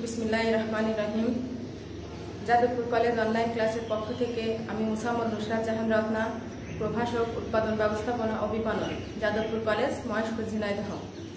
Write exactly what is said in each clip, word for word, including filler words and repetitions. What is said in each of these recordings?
বিসমিল্লাহির রহমানির রহিম। Jadavpur college online ক্লাসের পক্ষ থেকে আমি মুসাম্মদ নুসরাত জাহান রত্না, প্রভাষক, উৎপাদন ব্যবস্থাপনা ও বিপণন, যাদবপুর কলেজ, মহেশপুর, ঝিনাইদহ।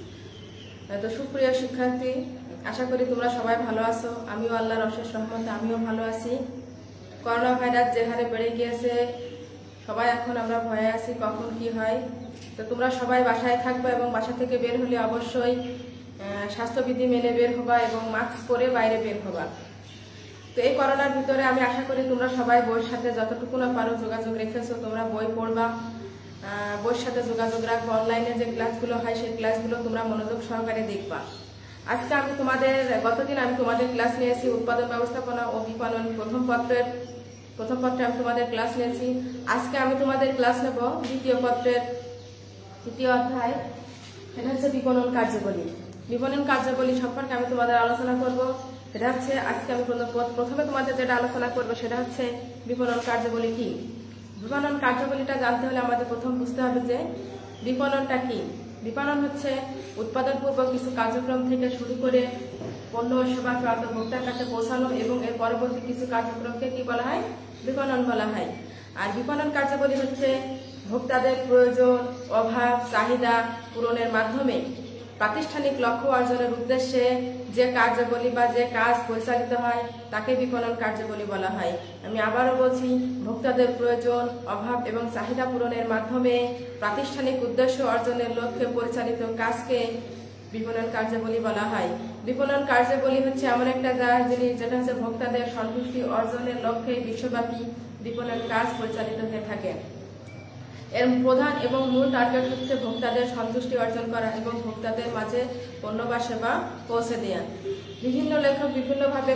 তো সুপ্রিয় শিক্ষার্থী, আশা করি তোমরা সবাই ভালো আছো। আমিও আল্লাহর অশেষ রহমতে আমিও ভালো আছি। করোনা ভাইরাস যে হারে বেড়ে গিয়েছে, সবাই এখন আমরা ভয়ে আছি কখন কি হয়। তো তোমরা সবাই বাসায় থাকবে এবং বাসা থেকে বের হলে অবশ্যই স্বাস্থ্যবিধি মেনে বের হবা এবং মাস্ক পরে বাইরে বের হবা। তো এই করোনার ভিতরে আমি আশা করি তোমরা সবাই বইয়ের সাথে যতটুকু না পারো যোগাযোগ রেখেছো, তোমরা বই পড়বা, বইয়ের সাথে যোগাযোগ রাখবা। অনলাইনে যে ক্লাসগুলো হয় সেই ক্লাসগুলো তোমরা মনোযোগ সহকারে দেখবা। আজকে আমি তোমাদের গতদিন আমি তোমাদের ক্লাস নিয়েছি উৎপাদন ব্যবস্থাপনা ও বিপণন প্রথম পত্রের প্রথম পত্রে আমি তোমাদের ক্লাস নিয়েছি। আজকে আমি তোমাদের ক্লাস নেব দ্বিতীয় পত্রের তৃতীয় অধ্যায়, এটা হচ্ছে বিপণন কার্যাবলী। বিপণন কার্যাবলী সম্পর্কে আমি তোমাদের আলোচনা করব। এটা হচ্ছে আজকে আমি প্রথমে তোমাদের যেটা আলোচনা করব সেটা হচ্ছে বিপণন কার্যাবলী কি। বিপণন কার্যাবলীটা জানতে হলে আমাদের প্রথম বুঝতে হবে যে বিপণনটা কি। বিপণন হচ্ছে উৎপাদন পূর্বক কিছু কার্যক্রম থেকে শুরু করে পণ্য ও সেবা প্রাপ্ত ভোক্তার কাছে পৌঁছানো এবং এর পরবর্তী কিছু কার্যক্রমকে কি বলা হয়? বিপণন বলা হয়। আর বিপণন কার্যাবলী হচ্ছে ভোক্তাদের প্রয়োজন, অভাব, চাহিদা পূরণের মাধ্যমে প্রাতিষ্ঠানিক লক্ষ্য অর্জনের উদ্দেশ্যে যে কার্যাবলী বা যে কাজ পরিচালিত হয় তাকে বিপণন কার্যাবলী বলা হয়। আমি আবারও বলছি, ভোক্তাদের প্রয়োজন, অভাব এবং চাহিদা পূরণের মাধ্যমে প্রাতিষ্ঠানিক উদ্দেশ্য অর্জনের লক্ষ্যে পরিচালিত কাজকে বিপণন কার্যাবলী বলা হয়। বিপণন কার্যাবলী হচ্ছে এমন একটা জিনিস যেটা হচ্ছে ভোক্তাদের সন্তুষ্টি অর্জনের লক্ষ্যে বিশ্বব্যাপী বিপণন কাজ পরিচালিত হয়ে থাকে। এর প্রধান এবং মূল টার্গেট হচ্ছে ভোক্তাদের সন্তুষ্টি অর্জন করা এবং ভোক্তাদের মাঝে পণ্য বা সেবা পৌঁছে দেওয়া। বিভিন্ন লেখক বিভিন্নভাবে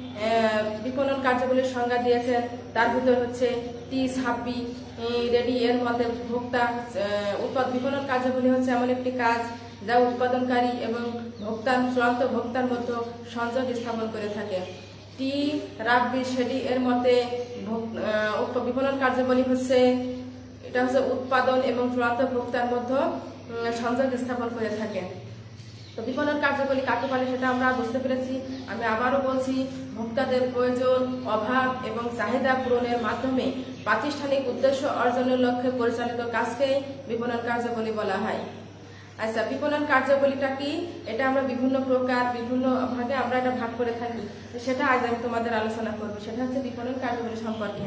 বিপণন কার্যাবলীর সংজ্ঞা দিয়েছেন। তার ভিতর হচ্ছে টি ছাব্বি রেডি। এর মধ্যে ভোক্তা উৎপাদ বিপণন কার্যাবলী হচ্ছে এমন একটি কাজ যা উৎপাদনকারী এবং ভোক্তা চূড়ান্ত ভোক্তার মধ্যে সংযোগ স্থাপন করে থাকে। টি রাব্বি শেডি এর মতে বিপণন কার্যাবলী হচ্ছে এটা হচ্ছে উৎপাদন এবং চূড়ান্ত ভোক্তার মধ্যে সংযোগ স্থাপন করে থাকে। তো বিপণন কার্যাবলী কাকে বলে সেটা আমরা বুঝতে পেরেছি। আমি আবারও বলছি, ভোক্তাদের প্রয়োজন, অভাব এবং চাহিদা পূরণের মাধ্যমে প্রাতিষ্ঠানিক উদ্দেশ্য অর্জনের লক্ষ্যে পরিচালিত কাজকেই বিপণন কার্যাবলী বলা হয়। আচ্ছা, বিপণন কার্যাবলীটা কি? এটা আমরা বিভিন্ন প্রকার বিভিন্ন ভাগে আমরা এটা ভাগ করে থাকি। সেটা আজ আমি তোমাদের আলোচনা করবো। সেটা হচ্ছে বিপণন কার্যাবলী সম্পর্কে।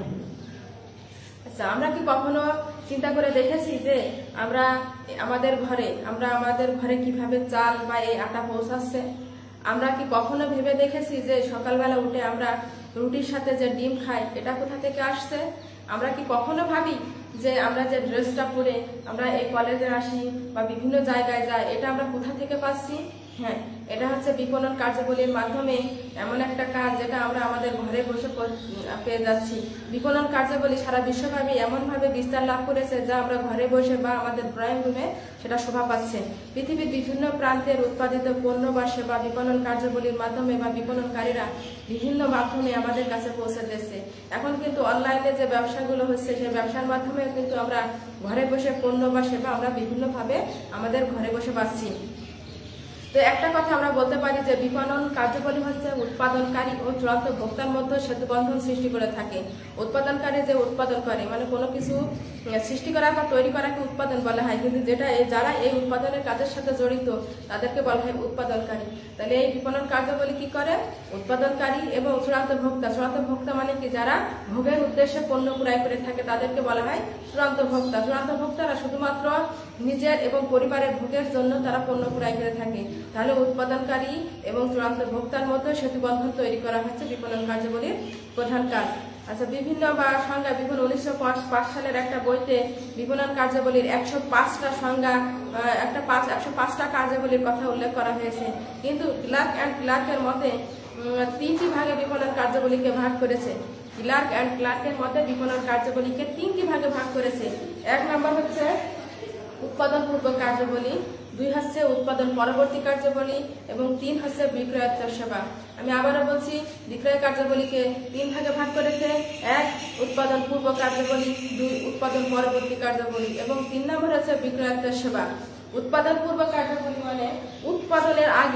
আচ্ছা, আমরা কি কখনো চিন্তা করে দেখেছি যে আমরা আমাদের ঘরে আমরা আমাদের ঘরে কিভাবে চাল বা এই আটা পৌঁছাচ্ছে? আমরা কি কখনো ভেবে দেখেছি যে সকালবেলা উঠে আমরা রুটির সাথে যে ডিম খাই এটা কোথা থেকে আসছে? আমরা কি কখনো ভাবি যে আমরা যে ড্রেসটা পরে আমরা এই কলেজে আসি বা বিভিন্ন জায়গায় যাই এটা আমরা কোথা থেকে পাচ্ছি? হ্যাঁ, এটা হচ্ছে বিপণন কার্যাবলীর মাধ্যমে এমন একটা কাজ যেটা আমরা আমাদের ঘরে বসে পেয়ে যাচ্ছি। বিপণন কার্যাবলী সারা বিশ্বব্যাপী এমনভাবে বিস্তার লাভ করেছে যা আমরা ঘরে বসে বা আমাদের ড্রয়িং রুমে সেটা শোভা পাচ্ছে। পৃথিবীর বিভিন্ন প্রান্তের উৎপাদিত পণ্য বা সেবা বিপণন কার্যাবলীর মাধ্যমে বা বিপণনকারীরা বিভিন্ন মাধ্যমে আমাদের কাছে পৌঁছে দিচ্ছে। এখন কিন্তু অনলাইনে যে ব্যবসাগুলো হচ্ছে সেই ব্যবসার মাধ্যমে কিন্তু আমরা ঘরে বসে পণ্য বা সেবা আমরা বিভিন্নভাবে আমাদের ঘরে বসে পাচ্ছি। তো একটা কথা আমরা বলতে পারি যে বিপণন কার্যাবলী হচ্ছে উৎপাদনকারী ও চূড়ান্ত ভোক্তার মধ্যে সেতুবন্ধন সৃষ্টি করে থাকে। উৎপাদনকারী যে উৎপাদন করে মানে কোনো কিছু সৃষ্টি করা বা তৈরি করাকে উৎপাদন বলা হয়, কিন্তু যেটা যারা এই উৎপাদনের কাজের সাথে জড়িত তাদেরকে বলা হয় উৎপাদনকারী। তাহলে এই বিপণন কার্যাবলী কি করে? উৎপাদনকারী এবং চূড়ান্ত ভোক্তা। চূড়ান্ত ভোক্তা মানে কি? যারা ভোগের উদ্দেশ্যে পণ্য ক্রয় করে থাকে তাদেরকে বলা হয় চূড়ান্ত ভোক্তা। চূড়ান্ত ভোক্তারা শুধুমাত্র নিজের এবং পরিবারের ভোগের জন্য তারা পণ্য ক্রয় করে থাকে। তাহলে উৎপাদনকারী এবং চূড়ান্ত ভোক্তার মধ্যে সেতুবন্ধন তৈরি করা হচ্ছে বিপণন কার্যাবলীর প্রধান কাজ। আচ্ছা, বিভিন্ন বা সংজ্ঞা বিভিন্ন উনিশশো পাঁচ সালের একটা বইতে বিপণন কার্যাবলীর একশো পাঁচটা সংজ্ঞা একটা পাঁচ একশো পাঁচটা কার্যাবলীর কথা উল্লেখ করা হয়েছে। কিন্তু ক্লার্ক অ্যান্ড ক্লার্কের মতে তিনটি ভাগে বিপণন কার্যাবলীকে ভাগ করেছে। ক্লার্ক অ্যান্ড ক্লার্কের মতে বিপণন কার্যাবলীকে তিনটি ভাগে ভাগ করেছে। এক নম্বর হচ্ছে উৎপাদন পূর্ব কার্যাবলী, দুই হচ্ছে উৎপাদন পরবর্তী কার্যাবলী এবং তিন হচ্ছে বিক্রয়োত্তর সেবা। আমি আবারও বলছি, বিক্রয় কার্যাবলীকে তিন ভাগে ভাগ করেছে। এক উৎপাদন পূর্ব কার্যাবলী, দুই উৎপাদন পরবর্তী কার্যাবলী এবং তিন নম্বর হচ্ছে বিক্রয়োত্তর সেবা। উৎপাদন পূর্ব কার্যাবলী মানে উৎপাদনের আগে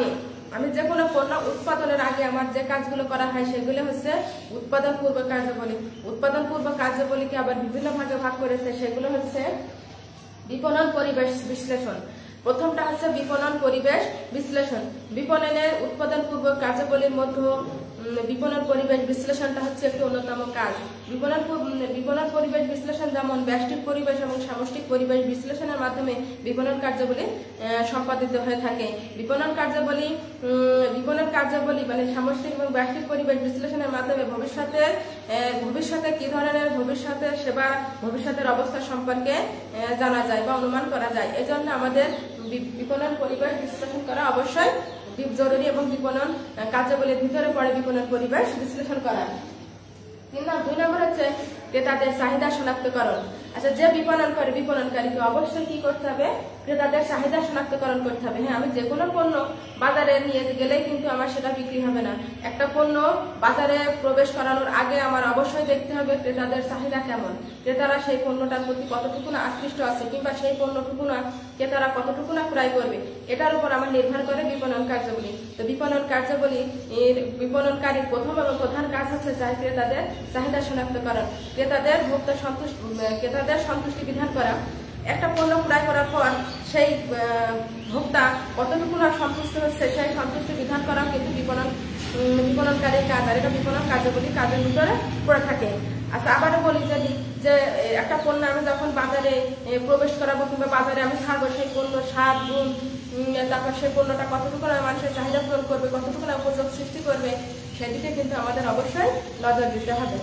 আমি যে কোনো পণ্য উৎপাদনের আগে আমার যে কাজগুলো করা হয় সেগুলো হচ্ছে উৎপাদন পূর্ব কার্যাবলী। উৎপাদন পূর্ব কার্যাবলীকে আবার বিভিন্ন ভাগে ভাগ করেছে, সেগুলো হচ্ছে বিপণন পরিবেশ বিশ্লেষণ। প্রথমটা হচ্ছে বিপণন পরিবেশ বিশ্লেষণ। বিপণনের উৎপাদন পূর্ব কার্যাবলীর মধ্যে বিপণন পরিবেশ বিশ্লেষণটা হচ্ছে একটি অন্যতম কাজ। বিপণন বিপণন পরিবেশ বিশ্লেষণ যেমন ব্যষ্টিক পরিবেশ এবং সামষ্টিক পরিবেশ বিশ্লেষণের মাধ্যমে বিপণন কার্যাবলী সম্পাদিত হয়ে থাকে। বিপণন কার্যাবলী বিপণন কার্যাবলী মানে সামষ্টিক এবং ব্যষ্টিক পরিবেশ বিশ্লেষণের মাধ্যমে ভবিষ্যতে ভবিষ্যতে কি ধরনের ভবিষ্যতের সেবা ভবিষ্যতের অবস্থা সম্পর্কে জানা যায় বা অনুমান করা যায়। এজন্য আমাদের বিপণন পরিবেশ বিশ্লেষণ করা অবশ্যই জরুরি এবং বিপণন কার্যাবলীর ভিতরে পড়ে বিপণন পরিবেশ বিশ্লেষণ করা। তিন নম্বর দুই নম্বর হচ্ছে ক্রেতাদের চাহিদা শনাক্তকরণ। আচ্ছা, যে বিপণন করে বিপণনকারীকে অবশ্যই কি করতে হবে? ক্রেতাদের চাহিদা শনাক্তকরণ করতে হবে। হ্যাঁ, আমি যে কোনো পণ্য বাজারে নিয়ে গেলেই কিন্তু আমার সেটা বিক্রি হবে না। একটা পণ্য বাজারে প্রবেশ করানোর আগে আমার অবশ্যই দেখতে হবে ক্রেতাদের চাহিদা কেমন, ক্রেতারা সেই পণ্যটার প্রতি কতটুকু না আকৃষ্ট আছে, কিংবা সেই পণ্যটুকু না ক্রেতারা কতটুকু না ক্রয় করবে, এটার উপর আমার নির্ভর করে বিপণন কার্যাবলী। তো বিপণন কার্যাবলী এর বিপণনকারীর প্রথম এবং প্রধান কাজ হচ্ছে চাই ক্রেতাদের চাহিদা শনাক্তকরণ, ক্রেতাদের ভোক্তা সন্তুষ্ট ক্রেতাদের সন্তুষ্টি বিধান করা। একটা পণ্য ক্রয় করার পর সেই ভোক্তা কতটুকু না সন্তুষ্ট হচ্ছে সেই সন্তুষ্টি বিধান করা কিন্তু বিপণন বিপণনকারীর কাজ, আর এটা বিপণন কার্যাবলী কাজের ভিতরে পড়ে থাকে। আচ্ছা, আবারও বলি যদি যে একটা পণ্য আমি যখন বাজারে প্রবেশ করাবো কিংবা বাজারে আমি ছাড়বো, সেই পণ্য স্বাদ গুণ তারপর সেই পণ্যটা কতটুকু না মানুষের চাহিদা পূরণ করবে, কতটুকু না উপযোগ সৃষ্টি করবে, সেদিকে কিন্তু আমাদের অবশ্যই নজর দিতে হবে।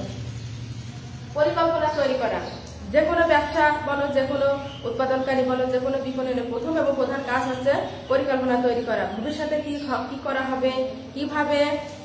পরিকল্পনা তৈরি করা। যে কোনো ব্যবসা বলো, যে কোনো উৎপাদনকারী বলো, যে কোনো বিপণনের প্রথম এবং প্রধান কাজ হচ্ছে পরিকল্পনা তৈরি করা। ভবিষ্যতে কি কি করা হবে, কিভাবে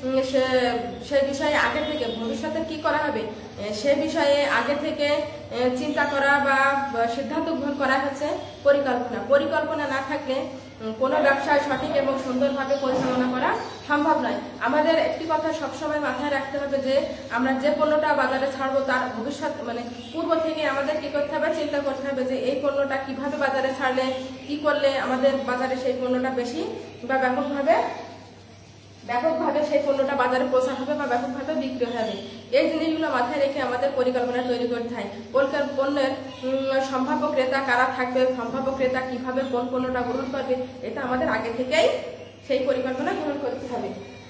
সে বিষয়ে আগে থেকে ভবিষ্যতে কি করা হবে সে বিষয়ে আগে থেকে চিন্তা করা বা সিদ্ধান্ত গ্রহণ করা হচ্ছে পরিকল্পনা। পরিকল্পনা না থাকলে কোনো ব্যবসায় সঠিক এবং সুন্দরভাবে পরিচালনা করা সম্ভব নয়। আমাদের একটি কথা সবসময় মাথায় রাখতে হবে যে আমরা যে পণ্যটা বাজারে ছাড়বো তার ভবিষ্যৎ মানে পূর্ব থেকে আমাদের কি করতে হবে, চিন্তা করতে হবে যে এই পণ্যটা কিভাবে বাজারে ছাড়লে কি করলে আমাদের বাজারে সেই পণ্যটা বেশি বা ব্যাপকভাবে ব্যাপকভাবে সেই পণ্যটা বাজারে পৌঁছা হবে বা ব্যাপকভাবে বিক্রি হবে। এই জিনিসগুলো মাথায় রেখে আমাদের পরিকল্পনা তৈরি করতে হয়। পণ্যের সম্ভাব্য ক্রেতা কারা থাকবে, সম্ভাব্য ক্রেতা কিভাবে কোন পণ্যটা গ্রহণ করবে, এটা আমাদের আগে থেকেই সেই পরিকল্পনা গ্রহণ করতে হবে।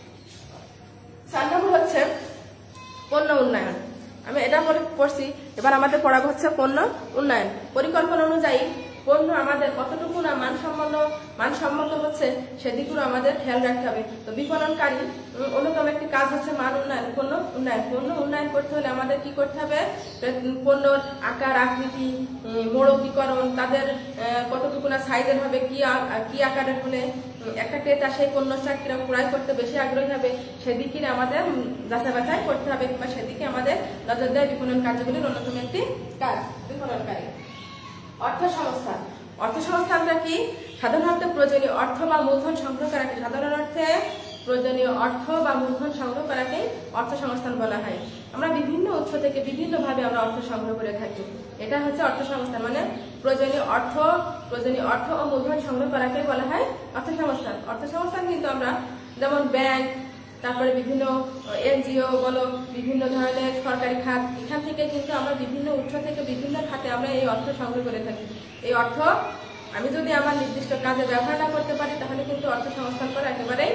চার নম্বর হচ্ছে পণ্য উন্নয়ন। আমি এটা পড়ছি, এবার আমাদের পড়াবো হচ্ছে পণ্য উন্নয়ন। পরিকল্পনা অনুযায়ী পণ্য আমাদের কতটুকু না মানসম্পন্ন মানসম্মত হচ্ছে সেদিকগুলো আমাদের খেয়াল রাখতে হবে। তো বিপণনকারী অন্যতম একটি কাজ হচ্ছে মান উন্নয়ন, পণ্য উন্নয়ন। পণ্য উন্নয়ন করতে হলে আমাদের কি করতে হবে? পণ্যর আকার আকৃতি, মোড়কীকরণ, তাদের কতটুকু না সাইজের হবে, কি কি আকারের হলে একটা ক্রেতা সেই পণ্যটা কিরকম ক্রয় করতে বেশি আগ্রহী হবে, সেদিকে আমাদের যাচাই বাছাই করতে হবে কিংবা সেদিকে আমাদের নজর দেয় বিপণন কার্যগুলির অন্যতম একটি কাজ বিপণনকারী। অর্থ সংস্থান। অর্থ সংস্থানটা কি? সাধারণত প্রয়োজনীয় অর্থ বা মূলধন সংগ্রহ করাকে সাধারণ অর্থে প্রয়োজনীয় অর্থ বা মূলধন সংগ্রহ করাকে অর্থ সংস্থান বলা হয়। আমরা বিভিন্ন উৎস থেকে বিভিন্ন ভাবে আমরা অর্থ সংগ্রহ করে থাকি, এটা হচ্ছে অর্থ সংস্থান। মানে প্রয়োজনীয় অর্থ প্রয়োজনীয় অর্থ ও মূলধন সংগ্রহ করাকে বলা হয় অর্থ সংস্থান। অর্থ সংস্থান কিন্তু আমরা যেমন ব্যাংক, তারপরে বিভিন্ন এনজিও বলো, বিভিন্ন ধরনের সরকারি খাত, এখান থেকে কিন্তু আমরা বিভিন্ন উৎস থেকে বিভিন্ন খাতে আমরা এই অর্থ সংগ্রহ করে থাকি। এই অর্থ আমি যদি আমার নির্দিষ্ট কাজে ব্যবহার না করতে পারি তাহলে কিন্তু অর্থ সংস্থান করা একেবারেই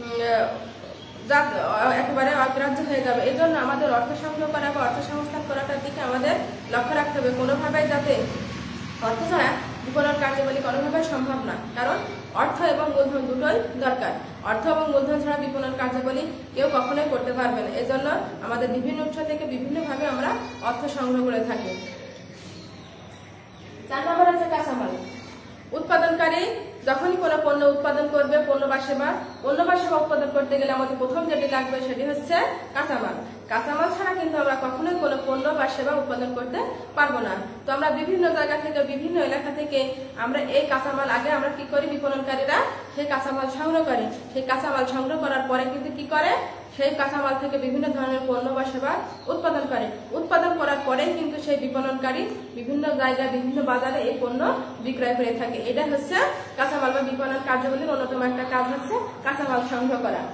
একেবারে অগ্রাহ্য হয়ে যাবে। এই জন্য আমাদের অর্থ সংগ্রহ করা বা অর্থ সংস্থান করাটার দিকে আমাদের লক্ষ্য রাখতে হবে। কোনোভাবে যাতে অর্থ ছাড়া বিপণন কার্যাবলী কোনোভাবে সম্ভব না, কারণ অর্থ এবং মূলধন দুটোই দরকার। অর্থ এবং মূলধন ছাড়া বিপণন কার্যাবলী কেউ কখনোই করতে পারবে না। এজন্য আমাদের বিভিন্ন উৎস থেকে বিভিন্নভাবে আমরা অর্থ সংগ্রহ করে থাকি। চার নম্বর হচ্ছে কাঁচামাল। উৎপাদনকারী যখনই কোনো পণ্য উৎপাদন করবে, পণ্য বা সেবা পণ্য বা সেবা উৎপাদন করতে গেলে আমাদের প্রথম যেটি লাগবে সেটি হচ্ছে কাঁচামাল। কাঁচামাল ছাড়া কিন্তু আমরা কখনোই কোনো পণ্য বা সেবা উৎপাদন করতে পারবো না। তো আমরা বিভিন্ন জায়গা থেকে বিভিন্ন এলাকা থেকে আমরা এই কাঁচামাল আগে আমরা কি করি, বিপণনকারীরা সেই কাঁচামাল সংগ্রহ করে। সেই কাঁচামাল সংগ্রহ করার পরে কিন্তু কি করে, সেই কাঁচামাল থেকে বিভিন্ন ধরনের পণ্য বা সেবা উৎপাদন করে। উৎপাদন করার পরে কিন্তু সেই বিপণনকারী বিভিন্ন জায়গায় বিভিন্ন বাজারে এই পণ্য বিক্রয় করে থাকে। এটা হচ্ছে কাঁচামাল বা বিপণন কার্যাবলীর অন্যতম একটা কাজ হচ্ছে কাঁচামাল সংগ্রহ করা।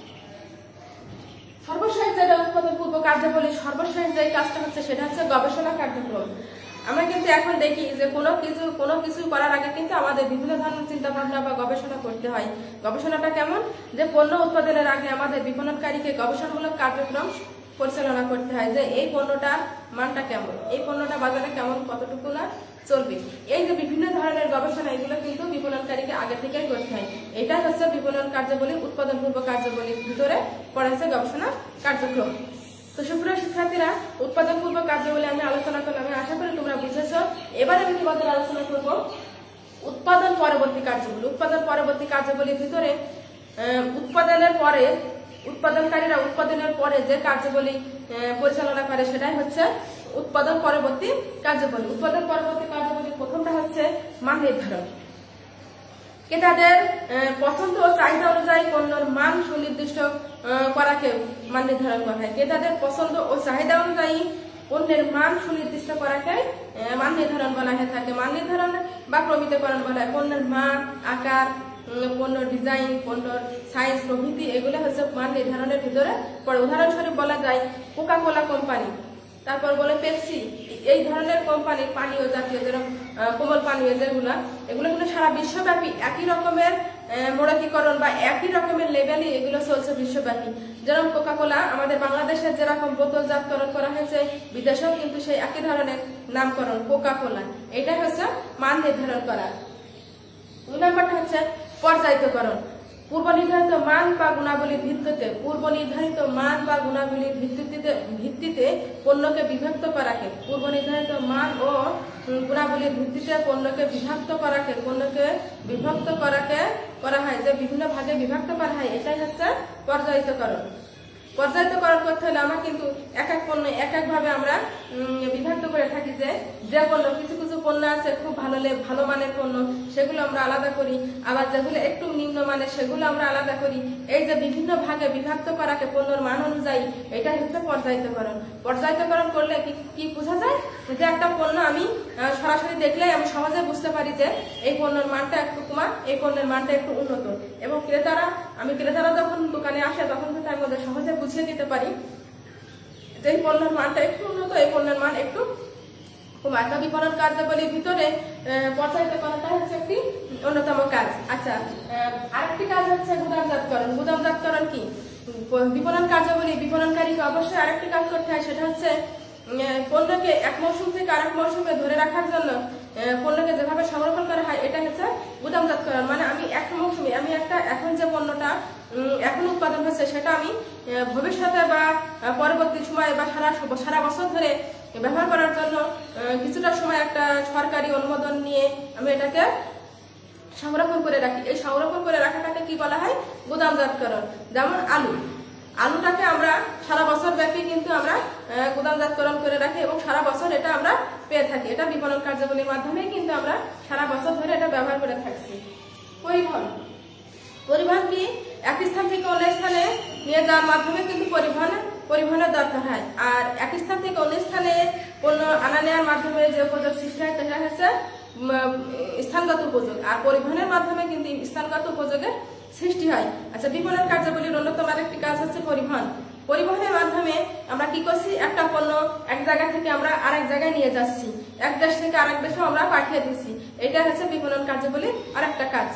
সর্বশেষ যেটা উৎপাদন পূর্ব কার্যাবলী, সর্বশেষ যে কাজটা হচ্ছে সেটা হচ্ছে গবেষণা কার্যক্রম। আমরা কিন্তু এখন দেখি যে কোনো কিছু কোনো কিছু করার আগে কিন্তু আমাদের বিভিন্ন ধরনের চিন্তা ভাবনা বা গবেষণা করতে হয়। গবেষণাটা কেমন, যে পণ্য উৎপাদনের আগে আমাদের বিপণনকারীকে গবেষণামূলক কার্যক্রম পরিচালনা করতে হয়, যে এই পণ্যটার মানটা কেমন, এই পণ্যটা বাজারে কেমন, কতটুকু না চলবে। এই যে বিভিন্ন ধরনের গবেষণা, এগুলো কিন্তু বিপণনকারীকে আগে থেকেই করতে হয়। এটাই হচ্ছে বিপণন কার্যাবলী, উৎপাদন পূর্ব কার্যাবলীর ভিতরে পড়েছে গবেষণা কার্যক্রম। তো সুপ্রিয় শিক্ষার্থীরা, উৎপাদন পূর্ব কার্যাবলী আমি আলোচনা করলাম, আমি আশা করি তোমরা বুঝেছ। এবার আমি তোমাদের আলোচনা করব উৎপাদন পরবর্তী কার্যাবলী। উৎপাদন পরবর্তী কার্যাবলীর ভিতরে উৎপাদনের পরে উৎপাদনকারীরা উৎপাদনের পরে যে কার্যাবলী পরিচালনা করে সেটাই হচ্ছে উৎপাদন পরবর্তী কার্যাবলী। উৎপাদন পরবর্তী কার্যাবলীর প্রথমটা হচ্ছে মান নির্ধারণ। ক্রেতাদের পছন্দ ও চাহিদা অনুযায়ী পণ্যের মান সুনির্দিষ্ট করাকে মান নির্ধারণ করা হয়। ক্রেতাদের পছন্দ ও চাহিদা অনুযায়ী পণ্যের মান সুনির্দিষ্ট করাকে মান নির্ধারণ বলা হয়ে থাকে। মান নির্ধারণ বা প্রমিতকরণ বলা হয়। পণ্যের মান, আকার, পণ্যের ডিজাইন, পণ্যের সাইজ প্রভৃতি এগুলো হচ্ছে মান নির্ধারণের ভিতরে পড়ে। উদাহরণস্বরূপ বলা যায় কোকা কোলা কোম্পানি, তারপর বলে পেপসি, এই ধরনের কোম্পানি পানীয় জাতীয় যেরকম কোমল পানীয় যেগুলো, এগুলো কিন্তু সারা বিশ্বব্যাপী একই রকমের মোড়কীকরণ বা একই রকমের লেভেলই এগুলো চলছে বিশ্বব্যাপী। যেরকম কোকা কোলা আমাদের বাংলাদেশের যেরকম বোতলজাতকরণ করা হয়েছে, বিদেশেও কিন্তু সেই একই ধরনের নামকরণ কোকা কোলা। এটাই হচ্ছে মান নির্ধারণ করা। দুই নম্বরটা হচ্ছে পর্যায়িতকরণ। পূর্ব নির্ধারিত মান বা গুণাবলীর ভিত্তিতে পূর্ব নির্ধারিত মান বা গুণাবলীর ভিত্তিতে ভিত্তিতে পণ্যকে বিভক্ত করাকে পূর্ব নির্ধারিত মান ও গুণাবলীর ভিত্তিতে পণ্যকে বিভক্ত করাকে পণ্যকে বিভক্ত করাকে করা হয়, যে বিভিন্ন ভাগে বিভক্ত করা হয়, এটাই হচ্ছে পর্যায়িতকরণ। পর্যায়িতকরণ করতে হলে আমরা কিন্তু এক এক পণ্য এক এক ভাবে আমরা বিভক্ত করে থাকি। যে যে পণ্য কিছু কিছু পণ্য আছে খুব ভালো ভালো মানের পণ্য, সেগুলো আমরা আলাদা করি, আবার যেগুলো একটু নিম্ন মানের সেগুলো আমরা আলাদা করি। এই যে বিভিন্ন ভাগে বিভক্ত করাকে পণ্যের মান অনুযায়ী, এটাই হচ্ছে পর্যায়িতকরণ। পর্যায়িতকরণ করলে কি কি বোঝা যায়, যে একটা পণ্য আমি সরাসরি দেখলেই আমি সহজে বুঝতে পারি যে এই পণ্যের মানটা একটু কমা, এই পণ্যের মানটা একটু উন্নত। এবং ক্রেতারা আমি ক্রেতারা যখন দোকানে আসে তখন কিন্তু আমি ওদের সহজে বুঝিয়ে দিতে পারি যে এই পণ্যের মানটা একটু উন্নত, এই পণ্যের মান একটু কমা। বিপণন কার্যাবলীর ভিতরে পর্যায়িতকরণটা হচ্ছে একটি অন্যতম কাজ। আচ্ছা, আরেকটি কাজ হচ্ছে গুদামজাতকরণ। গুদামজাতকরণ কি? বিপণন কার্যাবলী বিপণনকারীকে অবশ্যই আরেকটি কাজ করতে হয়, সেটা হচ্ছে পণ্যকে এক মৌসুম থেকে আরেক মৌসুমে ধরে রাখার জন্য পণ্যকে যেভাবে সংরক্ষণ করা হয়, এটা হচ্ছে গুদামজাতকরণ। মানে আমি এক মৌসুমে আমি একটা এখন যে পণ্যটা এখন উৎপাদন হচ্ছে সেটা আমি ভবিষ্যতে বা পরবর্তী সময় বা সারা সারা বছর ধরে ব্যবহার করার জন্য কিছুটা সময় একটা সরকারি অনুমোদন নিয়ে আমি এটাকে সংরক্ষণ করে রাখি। এই সংরক্ষণ করে রাখাটাকে কি বলা হয়? গুদামজাতকরণ। যেমন আলু, আলুটাকে আমরা সারা বছর ব্যাপী কিন্তু আমরা গুদামজাতকরণ করে রাখি এবং সারা বছর এটা আমরা পেয়ে থাকি। এটা বিপণন কার্যাবলীর মাধ্যমে কিন্তু আমরা সারা বছর ধরে এটা ব্যবহার করে থাকছি। পরিবহন, পরিবহন কি? এক স্থান থেকে অন্য স্থানে নিয়ে যাওয়ার মাধ্যমে কিন্তু পরিবহন পরিবহনের দরকার হয়। আর এক স্থান থেকে অন্য স্থানে পণ্য আনা নেওয়ার মাধ্যমে যে উপযোগ সৃষ্টি হয় সেটা হচ্ছে স্থানগত উপযোগ, আর পরিবহনের মাধ্যমে কিন্তু স্থানগত উপযোগের সৃষ্টি হয়। আচ্ছা, বিপণন কার্যাবলীর অন্যতম আরেকটি কাজ হচ্ছে পরিবহন। পরিবহনের মাধ্যমে আমরা কি করছি? একটা পণ্য এক জায়গা থেকে আমরা আরেক জায়গায় নিয়ে যাচ্ছি, এক দেশ থেকে আরেক দেশে আমরা পাঠিয়ে দিচ্ছি। এটা হচ্ছে বিপণন কার্যাবলীর আরেকটা কাজ।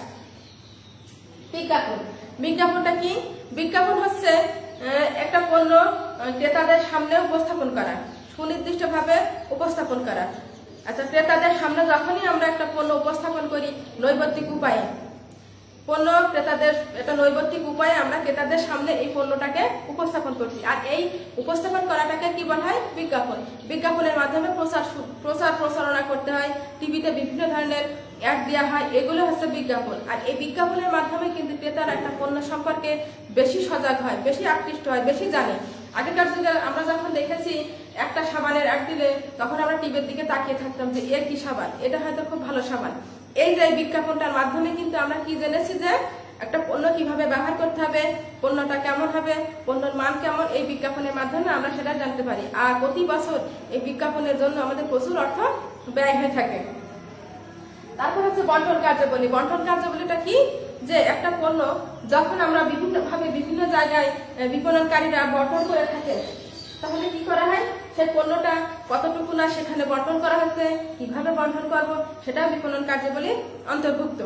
বিজ্ঞাপন, বিজ্ঞাপনটা কি? বিজ্ঞাপন হচ্ছে একটা পণ্য ক্রেতাদের সামনে উপস্থাপন করা, সুনির্দিষ্ট ভাবে উপস্থাপন করা। আচ্ছা, ক্রেতাদের সামনে যখনই আমরা একটা পণ্য উপস্থাপন করি নৈবত্তিক উপায়ে, পণ্য ক্রেতাদের এটা নৈবত্তিক উপায়ে আমরা ক্রেতাদের সামনে এই পণ্যটাকে উপস্থাপন করছি, আর এই উপস্থাপন করাটাকে কি বলা হয়? বিজ্ঞাপন। বিজ্ঞাপনের মাধ্যমে প্রচার প্রচার প্রচারণা করতে হয়, টিভিতে বিভিন্ন ধরনের অ্যাড দেওয়া হয়, এগুলো হচ্ছে বিজ্ঞাপন। আর এই বিজ্ঞাপনের মাধ্যমে কিন্তু ক্রেতারা একটা পণ্য সম্পর্কে বেশি সজাগ হয়, বেশি আকৃষ্ট হয়, বেশি জানে। আগেকার যুগে আমরা যখন দেখেছি একটা সাবানের অ্যাড দিলে তখন আমরা টিভির দিকে তাকিয়ে থাকতাম যে এর কি সাবান, এটা হয়তো খুব ভালো সাবান। এই যে বিজ্ঞাপনটার মাধ্যমে কিন্তু আমরা কি জেনেছি যে একটা পণ্য কিভাবে ব্যবহার করতে হবে, পণ্যটা কেমন হবে, পণ্যের মান কেমন, এই বিজ্ঞাপনের মাধ্যমে আমরা সেটা জানতে পারি। আর প্রতি বছর এই বিজ্ঞাপনের জন্য আমাদের প্রচুর অর্থ ব্যয় হয়ে থাকে। তারপর হচ্ছে বন্টন কার্যাবলী। বন্টন কার্যাবলীটা কি, যে একটা পণ্য যখন আমরা বিভিন্ন ভাবে বিভিন্ন জায়গায় বিপণনকারীরা বন্টন করে থাকে, তাহলে কি করা হয়, সেই পণ্যটা কতটুকু না সেখানে বন্টন করা হয়েছে, কিভাবে বন্টন করব, সেটা বিপণন কার্যাবলী অন্তর্ভুক্ত।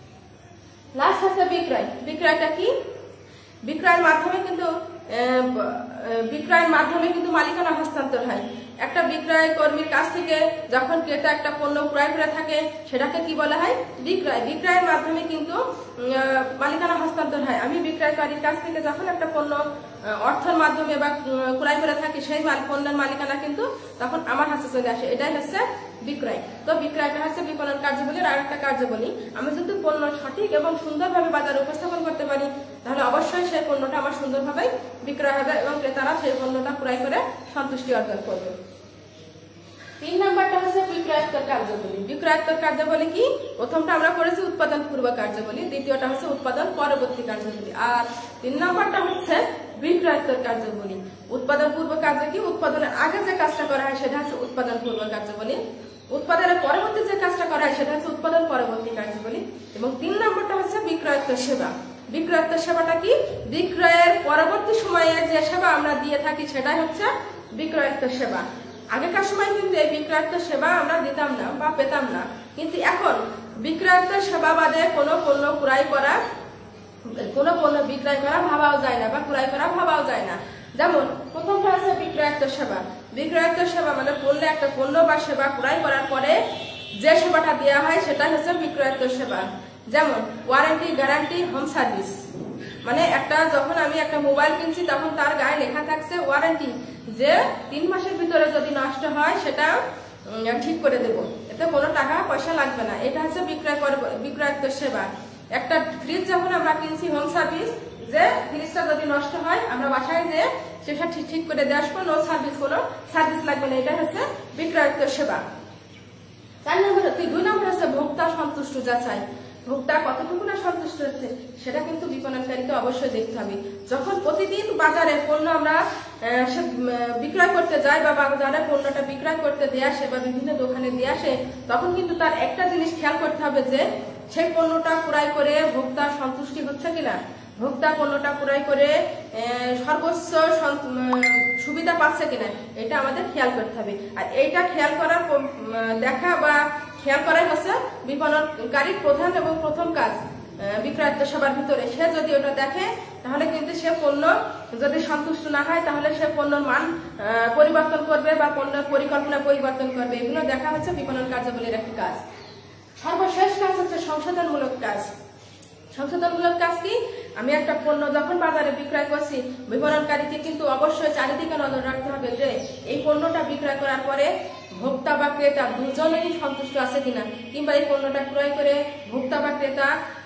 লাস্ট হচ্ছে বিক্রয়। বিক্রয়টা কি, বিক্রয়ের মাধ্যমে কিন্তু বিক্রয়ের মাধ্যমে কিন্তু মালিকানা হস্তান্তর হয়। একটা বিক্রয় কর্মীর কাছ থেকে যখন ক্রেতা একটা পণ্য ক্রয় করে থাকে, সেটাকে কি বলা হয়, বিক্রয়। বিক্রয়ের মাধ্যমে কিন্তু মালিকানা হস্তান্তর হয়। আমি বিক্রয়কারীর কাছ থেকে যখন একটা পণ্য অর্থের মাধ্যমে বা ক্রয় করে থাকি, সেই পণ্যের মালিকানা কিন্তু তখন আমার হাতে চলে আসে, এটাই হচ্ছে বিক্রয়। তো বিক্রয়টা হচ্ছে বিপণন কার্যাবলীর আর একটা কার্যাবলী। আমি যদি পণ্য সঠিক এবং সুন্দরভাবে বাজারে উপস্থাপন করতে পারি, তাহলে অবশ্যই সেই পণ্যটা আমার সুন্দরভাবে বিক্রয় হবে এবং ক্রেতারা সেই পণ্যটা ক্রয় করে সন্তুষ্টি অর্জন করবে। তিন নাম্বারটা হচ্ছে বিক্রয়োত্তর কার্যাবলী। বিক্রয়োত্তর কার্যাবলী কি, প্রথমটা আমরা করেছি উৎপাদন পূর্ব কার্যাবলী, দ্বিতীয়টা হচ্ছে উৎপাদন পরবর্তী কার্যাবলী, আর তিন নাম্বারটা হচ্ছে বিক্রয়োত্তর কার্যাবলী। উৎপাদন পূর্ব কার্য কি, উৎপাদনের আগে যে কাজটা করা হয় সেটা হচ্ছে উৎপাদন পূর্ব কার্যাবলী। উৎপাদনের পরবর্তী যে কাজটা করা হয় সেটা হচ্ছে উৎপাদন পরবর্তী কার্যাবলী। এবং তিন নম্বরটা হচ্ছে বিক্রয়োত্তর সেবা। বিক্রয়োত্তর সেবাটা কি, বিক্রয়ের পরবর্তী সময়ে যে সেবা আমরা দিয়ে থাকি সেটাই হচ্ছে বিক্রয়োত্তর সেবা। আগেকার সময় কিন্তু এই বিক্রয়োত্তর সেবা আমরা দিতাম না বা পেতাম না, কিন্তু এখন বিক্রয়োত্তর সেবা বাদে কোনো পণ্য ক্রয় করা কোনো পণ্য বিক্রয় করা ভাবাও যায় না বা ক্রয় করা ভাবাও যায় না। যেমন প্রথমটা আছে বিক্রয়োত্তর সেবা। বিক্রয়োত্তর সেবা মানে পণ্য একটা পণ্য বা সেবা ক্রয় করার পরে যে সেবাটা দেওয়া হয় সেটা হচ্ছে বিক্রয়োত্তর সেবা। যেমন ওয়ারেন্টি, গ্যারান্টি, হোম সার্ভিস। মানে একটা যখন আমি একটা মোবাইল কিনছি তখন তার গায়ে লেখা থাকছে ওয়ারেন্টি, যে তিন মাসের ভিতরে যদি নষ্ট হয় সেটা ঠিক করে দেব, এতে কোনো টাকা পয়সা লাগবে না। এটা হচ্ছে বিক্রয় বিক্রয়োত্তর সেবা। একটা ফ্রিজ যখন আমরা কিনছি, হোম সার্ভিস, যে ফ্রিজটা যদি নষ্ট হয় আমরা বাসায় যে সেটা ঠিক ঠিক করে দিয়ে আসবো, নো সার্ভিস, কোনো সার্ভিস লাগবে না, এটা হচ্ছে বিক্রয়োত্তর সেবা। চার নম্বর দুই নম্বর হচ্ছে ভোক্তা সন্তুষ্ট যাচাই। ভোক্তা কতটুকু না সন্তুষ্ট হচ্ছে সেটা কিন্তু বিপণনকারীকে অবশ্যই দেখতে হবে। যখন প্রতিদিন বাজারে পণ্য আমরা বিক্রয় করতে যাই বা বাজারে পণ্যটা বিক্রয় করতে দিয়ে আসে বা বিভিন্ন দোকানে দিয়ে আসে, তখন কিন্তু তার একটা জিনিস খেয়াল করতে হবে যে সেই পণ্যটা ক্রয় করে ভোক্তা সন্তুষ্টি হচ্ছে কিনা, ভোক্তা পণ্যটা ক্রয় করে সর্বোচ্চ সুবিধা পাচ্ছে কিনা, এটা আমাদের খেয়াল করতে হবে। আর এইটা খেয়াল করার দেখা বা খেয়াল করাই হচ্ছে বিপণনকারীর প্রধান এবং প্রথম কাজ বিক্রয়োত্তর সেবার ভিতরে। সে যদি ওটা দেখে তাহলে কিন্তু সে পণ্য যদি সন্তুষ্ট না হয় তাহলে সে পণ্যের মান পরিবর্তন করবে বা পণ্যের পরিকল্পনা পরিবর্তন করবে। এগুলো দেখা হচ্ছে বিপণন কার্যাবলীর একটি কাজ। সর্বশেষ কাজ হচ্ছে সংশোধনমূলক কাজ। সংশোধনমূলক কাজ কি, আমি একটা পণ্য যখন বাজারে বিক্রয় করছি, বিপণনকারীকে কিন্তু অবশ্যই চারিদিকে নজর রাখতে হবে যে এই পণ্যটা বিক্রয় করার পরে ভোক্তা বা ক্রেতা দুজনেই সন্তুষ্ট আছে কিনা, কিংবা এই পণ্যটা ক্রয় করে ভোক্তা বা ক্রেতা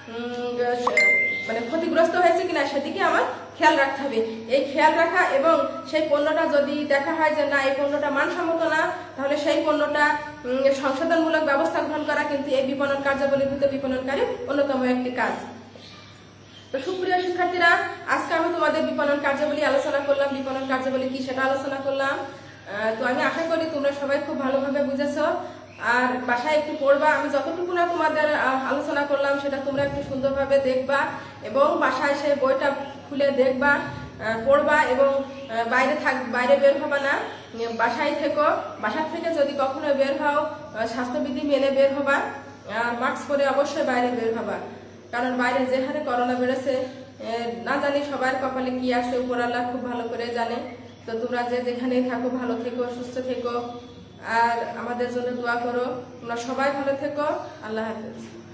মানে ক্ষতিগ্রস্ত হয়েছে কিনা সেদিকে আমার খেয়াল রাখতে হবে। এই খেয়াল রাখা এবং সেই পণ্যটা যদি দেখা হয় যে না এই পণ্যটা মানসম্মত না, তাহলে সেই পণ্যটা সংশোধনমূলক ব্যবস্থা গ্রহণ করা কিন্তু এই বিপণন কার্যাবলীর ভিতরে বিপণনকারীর অন্যতম একটি কাজ। তো সুপ্রিয় শিক্ষার্থীরা, আজকে আমি তোমাদের বিপণন কার্যাবলী আলোচনা করলাম, বিপণন কার্যাবলী কি সেটা আলোচনা করলাম। তো আমি আশা করি তোমরা সবাই খুব ভালোভাবে বুঝেছো। আর বাসায় একটু পড়বা, আমি যতটুকু না তোমাদের আলোচনা করলাম সেটা তোমরা একটু সুন্দরভাবে দেখবা এবং বাসায় সেই বইটা খুলে দেখবা, পড়বা এবং বাইরে থাক বাইরে বের হবা না, বাসায় থেকো। বাসার থেকে যদি কখনো বের হও স্বাস্থ্যবিধি মেনে বের হবা, মাস্ক পরে অবশ্যই বাইরে বের হবা, কারণ বাইরে যে হারে করোনা বেড়েছে না জানি সবার কপালে কি আছে, উপরওয়ালা খুব ভালো করে জানে। তো তোমরা যে যেখানেই থাকো ভালো থেকো, সুস্থ থেকো আর আমাদের জন্য দোয়া করো। তোমরা সবাই ভালো থেকো। আল্লাহ হাফেজ।